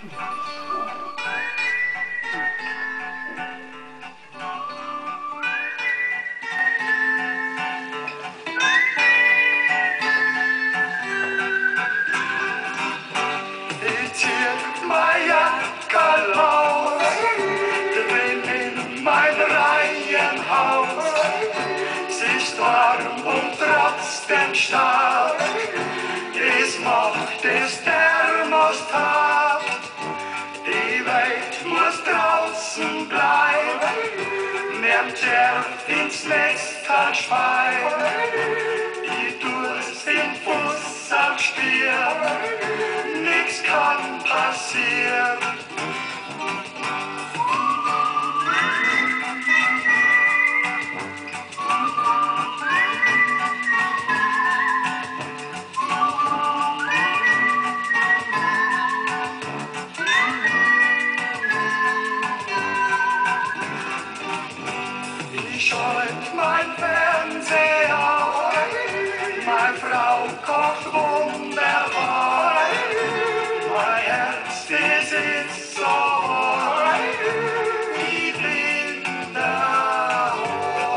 Stark, es macht das Thermostat. Die Welt muss draußen bleiben, niemand darf ins Nesthal speien. Ich tu's im Fuß aufspüren, nix kann passieren. Schalt mein Fernseher, meine Frau kocht wunderbar, mein Herz, das ist so warm, wie Winterhorn.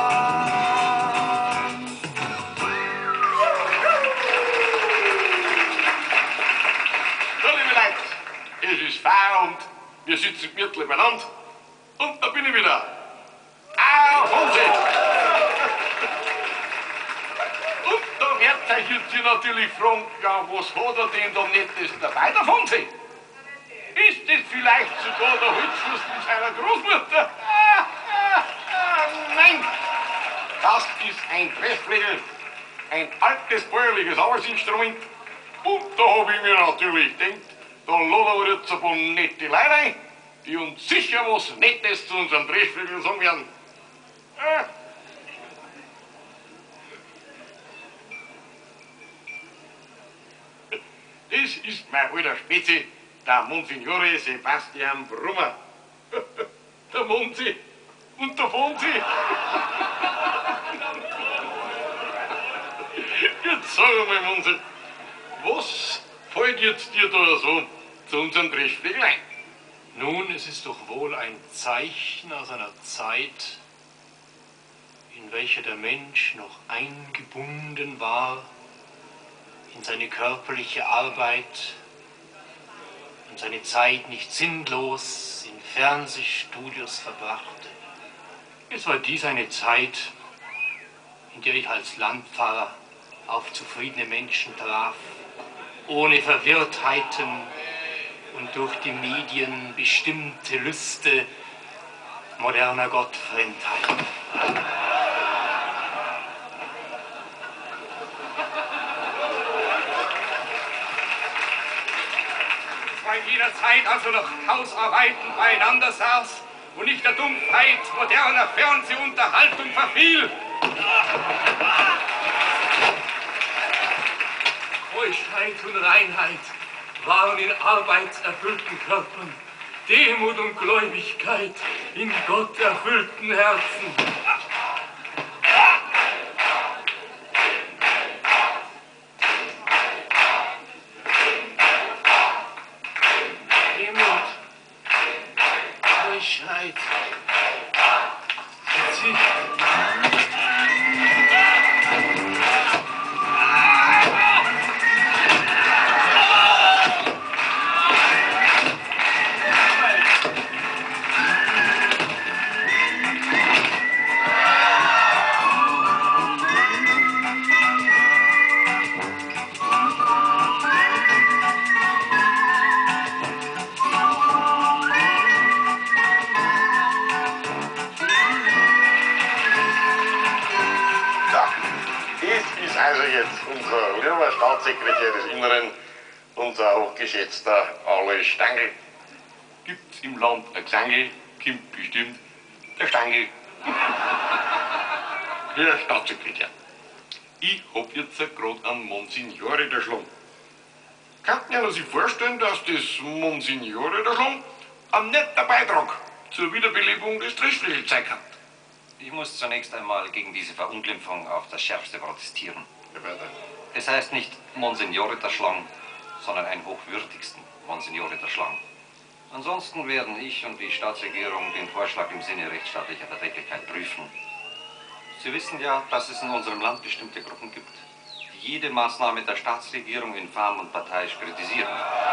So, liebe Leute, es ist Feierabend, wir sitzen Viertel beieinander und da bin ich wieder. Wahnsinn! Und da wird euch jetzt natürlich fragen, ja, was hat er denn da Nettes dabei davon sehen? Ist das vielleicht sogar der Holzfuß von seiner Großmutter? Nein! Das ist ein Pressflegel, ein altes bäuerliches Arbeitsinstrument. Und da habe ich mir natürlich gedacht, da laden wir jetzt ein paar nette Leute ein, die uns sicher was Nettes zu unserem Pressflegel sagen werden. Das ist mein alter Spezi, der Monsignore Sebastian Brummer. Der Monsi und der Fonsi. Jetzt sag einmal, Monsi, was fällt jetzt dir da so zu unserem Dreschflegel ein? Nun, es ist doch wohl ein Zeichen aus einer Zeit, in welcher der Mensch noch eingebunden war in seine körperliche Arbeit und seine Zeit nicht sinnlos in Fernsehstudios verbrachte. Es war dies eine Zeit, in der ich als Landpfarrer auf zufriedene Menschen traf, ohne Verwirrtheiten und durch die Medien bestimmte Lüste moderner Gottfremdheit. In jener Zeit also noch Hausarbeiten beieinander saß und nicht der Dumpfheit moderner Fernsehunterhaltung verfiel. Keuschheit und Reinheit waren in arbeitserfüllten Körpern, Demut und Gläubigkeit in gotterfüllten Herzen. Staatssekretär des Inneren, unser hochgeschätzter Alois Stangl. Gibt's im Land ein Gesangl, kommt bestimmt der Stangl. Herr Staatssekretär, ich hab jetzt gerade einen Monsignore erschlagen. Könnten Sie sich vorstellen, dass das Monsignore erschlagen ein netter Beitrag zur Wiederbelebung des Dreschflegelzeug hat? Ich muss zunächst einmal gegen diese Verunglimpfung auf das Schärfste protestieren. Ja, weiter. Es heißt nicht Monsignore der Schlang, sondern einen hochwürdigsten Monsignore der Schlang. Ansonsten werden ich und die Staatsregierung den Vorschlag im Sinne rechtsstaatlicher Verträglichkeit prüfen. Sie wissen ja, dass es in unserem Land bestimmte Gruppen gibt, die jede Maßnahme der Staatsregierung infam und parteiisch kritisieren.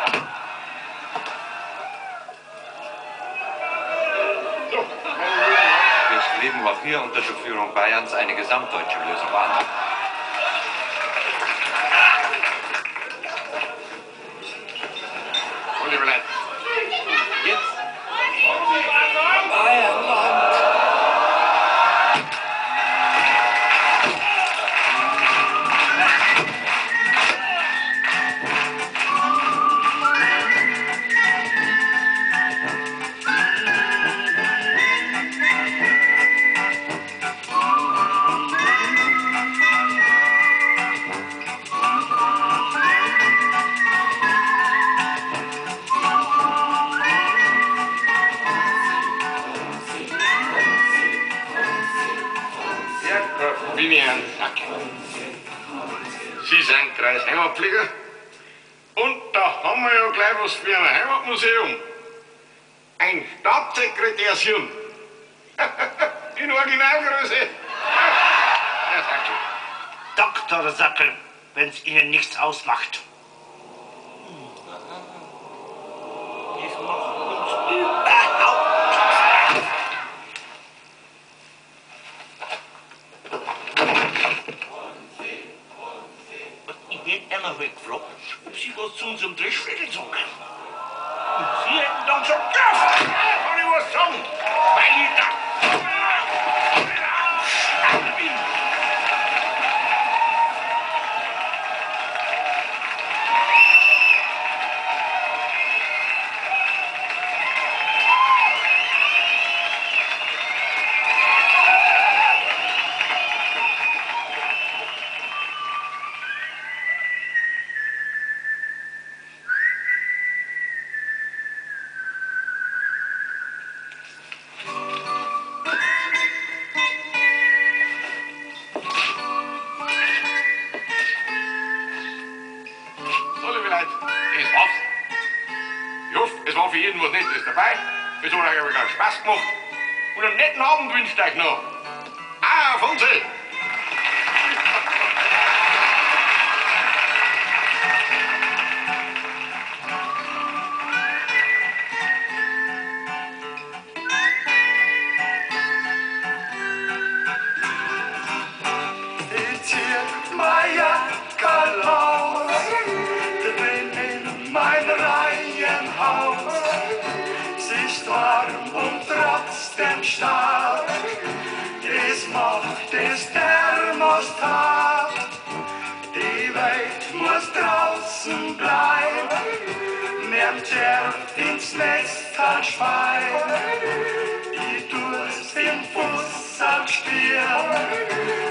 Wir streben auch hier unter der Führung Bayerns eine gesamtdeutsche Lösung an. Jetzt. Sie sind Kreisheimatpfleger und da haben wir ja gleich was für ein Heimatmuseum. Ein Staatssekretärshirn. In Originalgröße. Ja, sag schon. Dr. Sackel, wenn's Ihnen nichts ausmacht. Das macht uns überhaupt. Ich hätte einmal gefragt, ob Sie was zu unserem Dreschfädel sagen können. Und Sie hätten dann gesagt, ja, kann ich was sagen? Weil ich da stark bin. Es war für jeden was Nettes dabei. Es hat euch aber ganz Spaß gemacht. Und einen netten Abend wünscht euch noch. Auf Unsinn! Ich zieh mein Jackerl aus, drin in mein Reihenhaus. Sie ist warm und trotzdem stark, das macht das Thermostat. Die Welt muss draußen bleiben, nehmt Jerf ins Nest als Schwein. Ich tu's den Fuß abspielen,